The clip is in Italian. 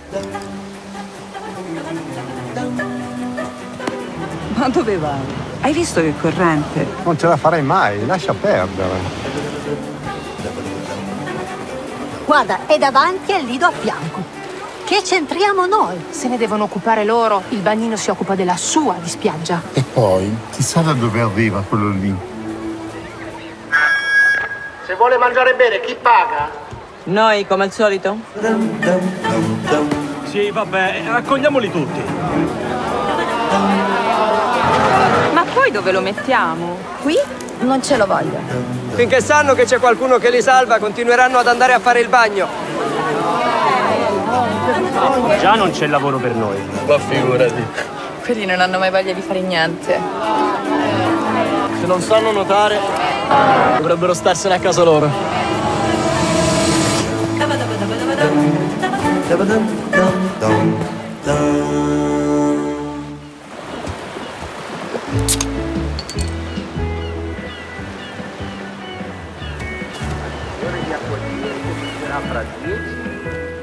Ma dove vai? Hai visto che corrente? Non ce la farai mai, lascia perdere. Guarda, è davanti al lido a fianco. Che c'entriamo noi? Se ne devono occupare loro. Il bagnino si occupa della sua di spiaggia. E poi, chissà da dove arriva quello lì. Se vuole mangiare e bere, chi paga? Noi, come al solito? Sì, vabbè, raccogliamoli tutti. Ma poi dove lo mettiamo? Qui non ce lo voglio. Finché sanno che c'è qualcuno che li salva, continueranno ad andare a fare il bagno. Già non c'è lavoro per noi. Ma figurati. Quelli non hanno mai voglia di fare niente. Se non sanno nuotare, dovrebbero starsene a casa loro. Di accogliere che sarà fra 10